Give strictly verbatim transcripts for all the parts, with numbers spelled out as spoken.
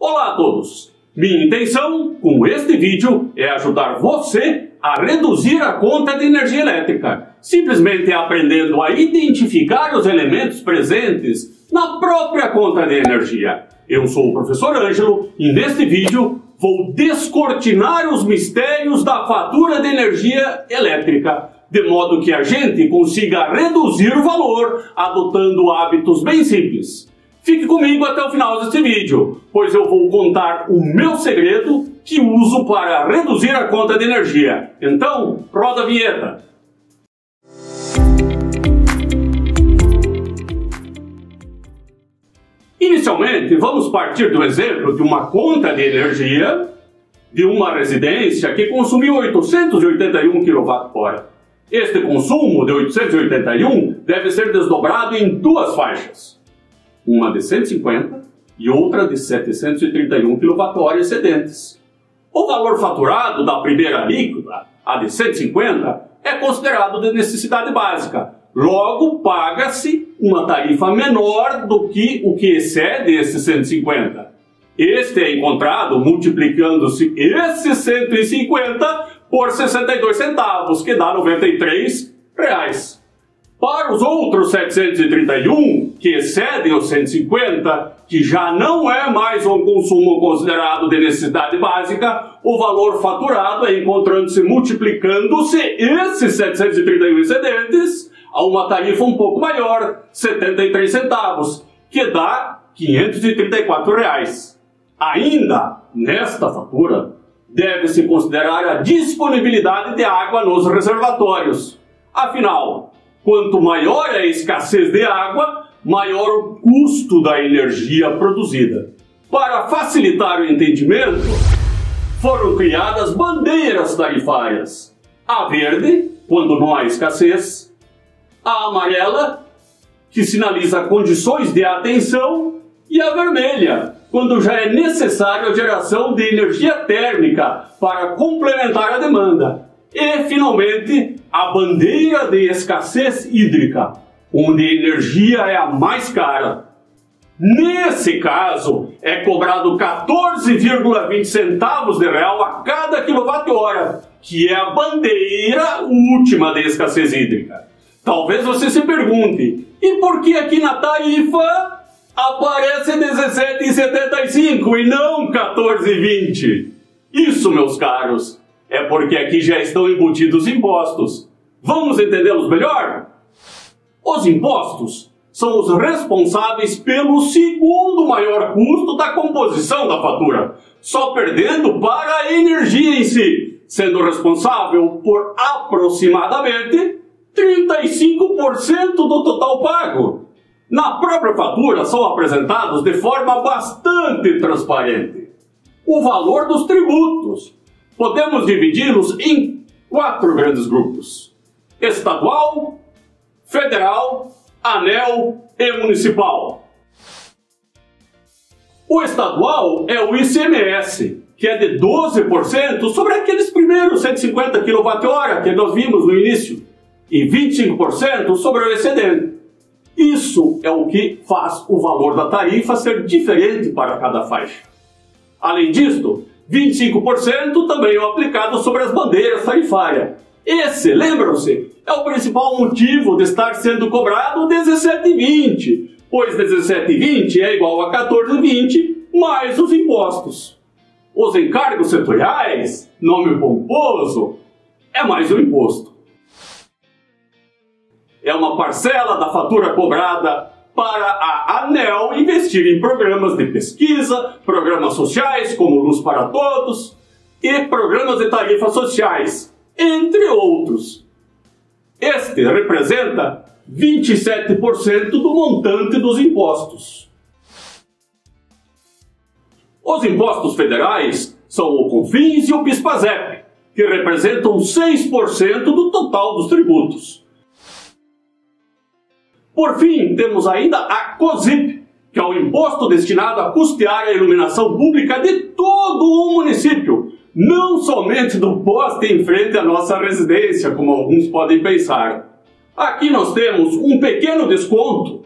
Olá a todos! Minha intenção com este vídeo é ajudar você a reduzir a conta de energia elétrica, simplesmente aprendendo a identificar os elementos presentes na própria conta de energia. Eu sou o professor Ângelo e neste vídeo vou descortinar os mistérios da fatura de energia elétrica, de modo que a gente consiga reduzir o valor adotando hábitos bem simples. Fique comigo até o final deste vídeo, pois eu vou contar o meu segredo que uso para reduzir a conta de energia. Então, roda a vinheta! Inicialmente, vamos partir do exemplo de uma conta de energia de uma residência que consumiu oitocentos e oitenta e um quilowatt-hora. Este consumo de oitocentos e oitenta e um deve ser desdobrado em duas faixas. Uma de cento e cinquenta e outra de setecentos e trinta e um quilowatt-hora excedentes. O valor faturado da primeira alíquota, a de cento e cinquenta, é considerado de necessidade básica. Logo, paga-se uma tarifa menor do que o que excede esses cento e cinquenta. Este é encontrado multiplicando-se esses cento e cinquenta por sessenta e dois centavos, que dá noventa e três reais. Para os outros setecentos e trinta e um, que excedem os cento e cinquenta, que já não é mais um consumo considerado de necessidade básica, o valor faturado é encontrando-se multiplicando-se esses setecentos e trinta e um excedentes a uma tarifa um pouco maior, setenta e três centavos, que dá quinhentos e trinta e quatro reais. Ainda, nesta fatura, deve-se considerar a disponibilidade de água nos reservatórios. Afinal, quanto maior é a escassez de água, maior o custo da energia produzida. Para facilitar o entendimento, foram criadas bandeiras tarifárias. A verde, quando não há escassez, a amarela, que sinaliza condições de atenção, e a vermelha, quando já é necessária a geração de energia térmica para complementar a demanda. E, finalmente, a bandeira de escassez hídrica, onde a energia é a mais cara. Nesse caso, é cobrado quatorze vírgula vinte centavos de real a cada quilowatt-hora, que é a bandeira última de escassez hídrica. Talvez você se pergunte, e por que aqui na tarifa aparece dezessete reais e setenta e cinco centavos e não quatorze reais e vinte centavos? Isso, meus caros, é porque aqui já estão embutidos impostos. Vamos entendê-los melhor? Os impostos são os responsáveis pelo segundo maior custo da composição da fatura, só perdendo para a energia em si, sendo responsável por aproximadamente trinta e cinco por cento do total pago. Na própria fatura são apresentados de forma bastante transparente o valor dos tributos. Podemos dividi-los em quatro grandes grupos: estadual, federal, ANEEL e municipal. O estadual é o I C M S, que é de doze por cento sobre aqueles primeiros cento e cinquenta quilowatt-hora que nós vimos no início, e vinte e cinco por cento sobre o excedente. Isso é o que faz o valor da tarifa ser diferente para cada faixa. Além disto, vinte e cinco por cento também é aplicado sobre as bandeiras tarifárias. Esse, lembram-se, é o principal motivo de estar sendo cobrado dezessete reais e vinte centavos, pois dezessete reais e vinte centavos é igual a quatorze reais e vinte centavos mais os impostos. Os encargos setoriais, nome pomposo, é mais o imposto. É uma parcela da fatura cobrada para a ANEEL investir em programas de pesquisa, programas sociais como Luz para Todos e programas de tarifas sociais, entre outros. Este representa vinte e sete por cento do montante dos impostos. Os impostos federais são o CONFINS e o PIS/PASEP, que representam seis por cento do total dos tributos. Por fim, temos ainda a COSIP, que é o imposto destinado a custear a iluminação pública de todo o município, não somente do poste em frente à nossa residência, como alguns podem pensar. Aqui nós temos um pequeno desconto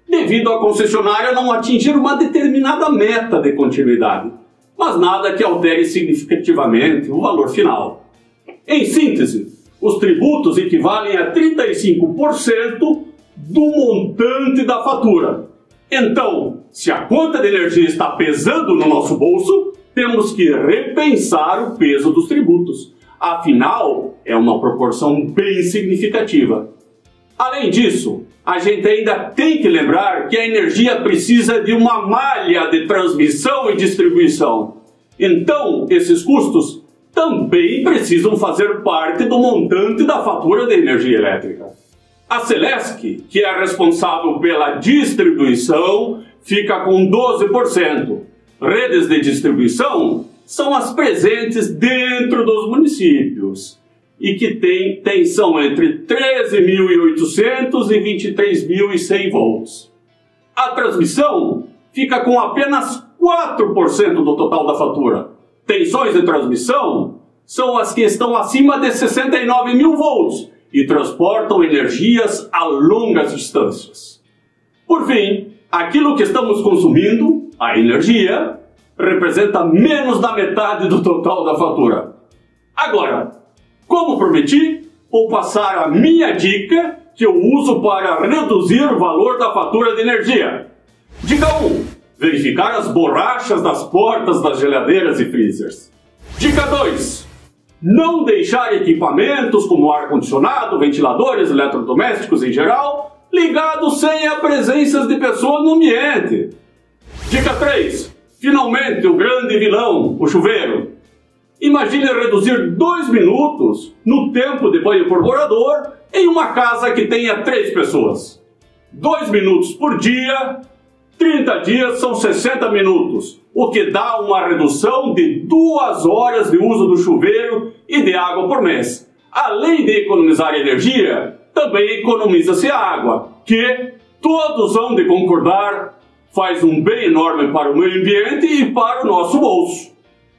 devido à concessionária não atingir uma determinada meta de continuidade, mas nada que altere significativamente o valor final. Em síntese, os tributos equivalem a trinta e cinco por cento do montante da fatura. Então, se a conta de energia está pesando no nosso bolso, temos que repensar o peso dos tributos. Afinal, é uma proporção bem significativa. Além disso, a gente ainda tem que lembrar que a energia precisa de uma malha de transmissão e distribuição. Então, esses custos também precisam fazer parte do montante da fatura de energia elétrica. A Celesc, que é responsável pela distribuição, fica com doze por cento. Redes de distribuição são as presentes dentro dos municípios e que tem tensão entre treze mil e oitocentos e vinte e três mil e cem volts. A transmissão fica com apenas quatro por cento do total da fatura. Tensões de transmissão são as que estão acima de sessenta e nove mil volts e transportam energias a longas distâncias. Por fim, aquilo que estamos consumindo, a energia, representa menos da metade do total da fatura. Agora, como prometi, vou passar a minha dica que eu uso para reduzir o valor da fatura de energia. Dica um. Verificar as borrachas das portas das geladeiras e freezers. Dica dois. Não deixar equipamentos como ar-condicionado, ventiladores, eletrodomésticos em geral, ligados sem a presença de pessoas no ambiente. Dica três. Finalmente, o grande vilão, o chuveiro. Imagine reduzir dois minutos no tempo de banho por morador em uma casa que tenha três pessoas. dois minutos por dia, trinta dias são sessenta minutos, o que dá uma redução de duas horas de uso do chuveiro e de água por mês. Além de economizar energia, também economiza-se água, que todos hão de concordar faz um bem enorme para o meio ambiente e para o nosso bolso.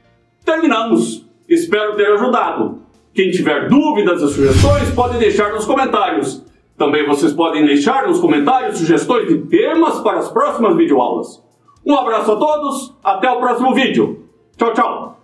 Terminamos. Espero ter ajudado. Quem tiver dúvidas e sugestões pode deixar nos comentários. Também vocês podem deixar nos comentários sugestões de temas para as próximas videoaulas. Um abraço a todos, até o próximo vídeo. Tchau, tchau!